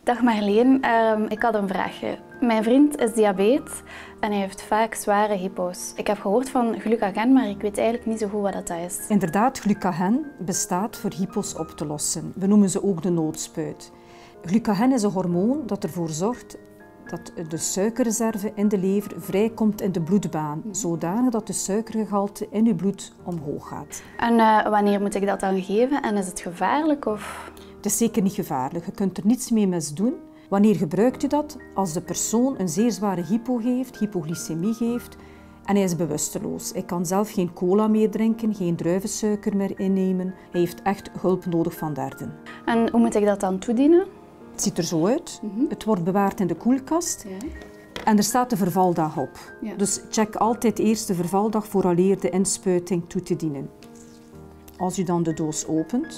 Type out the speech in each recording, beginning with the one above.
Dag Marleen, ik had een vraagje. Mijn vriend is diabetes en hij heeft vaak zware hypo's. Ik heb gehoord van glucagon, maar ik weet eigenlijk niet zo goed wat dat is. Inderdaad, glucagon bestaat voor hypo's op te lossen. We noemen ze ook de noodspuit. Glucagon is een hormoon dat ervoor zorgt dat de suikerreserve in de lever vrijkomt in de bloedbaan, zodanig dat de suikergehalte in uw bloed omhoog gaat. En wanneer moet ik dat dan geven en is het gevaarlijk? Of? Het is zeker niet gevaarlijk, je kunt er niets mee misdoen. Wanneer gebruikt u dat? Als de persoon een zeer zware hypo heeft, hypoglycemie heeft en hij is bewusteloos. Hij kan zelf geen cola meer drinken, geen druivensuiker meer innemen. Hij heeft echt hulp nodig van derden. En hoe moet ik dat dan toedienen? Het ziet er zo uit. Het wordt bewaard in de koelkast. Ja. En er staat de vervaldag op. Ja. Dus check altijd eerst de vervaldag vooraleer de inspuiting toe te dienen. Als u dan de doos opent,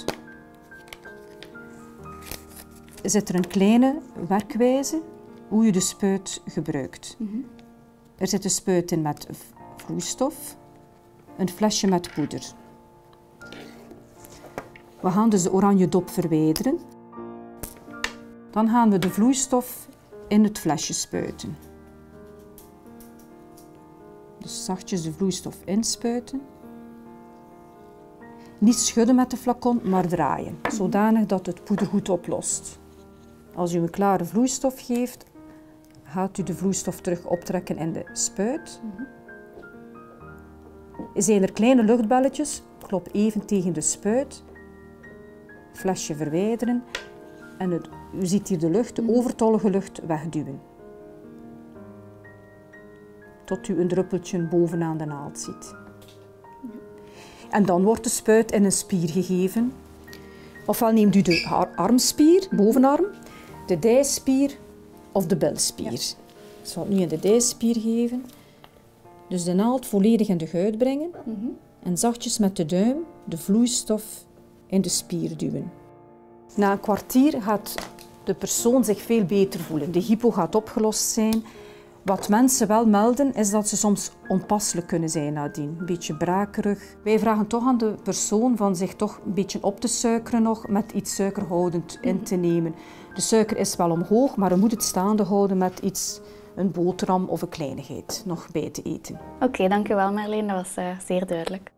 zit er een kleine werkwijze hoe je de spuit gebruikt. Er zit een spuit in met vloeistof, een flesje met poeder. We gaan dus de oranje dop verwijderen. Dan gaan we de vloeistof in het flesje spuiten. Dus zachtjes de vloeistof inspuiten. Niet schudden met de flacon, maar draaien, zodanig dat het poeder goed oplost. Als u een klare vloeistof geeft, gaat u de vloeistof terug optrekken in de spuit. Zijn er kleine luchtbelletjes, klop even tegen de spuit, flesje verwijderen en u ziet hier de lucht, de overtollige lucht wegduwen. Tot u een druppeltje bovenaan de naald ziet. En dan wordt de spuit in een spier gegeven. Ofwel neemt u de armspier, bovenarm, de dijspier of de bilspier. Ik zal het nu in de dijspier geven. Dus de naald volledig in de guit brengen en zachtjes met de duim de vloeistof in de spier duwen. Na een kwartier gaat de persoon zich veel beter voelen. De hypo gaat opgelost zijn. Wat mensen wel melden, is dat ze soms onpasselijk kunnen zijn nadien. Een beetje brakerig. Wij vragen toch aan de persoon van zich toch een beetje op te suikeren nog, met iets suikerhoudend in te nemen. De suiker is wel omhoog, maar je moet het staande houden met iets, een boterham of een kleinigheid, nog bij te eten. Oké, dankjewel Marleen, dat was zeer duidelijk.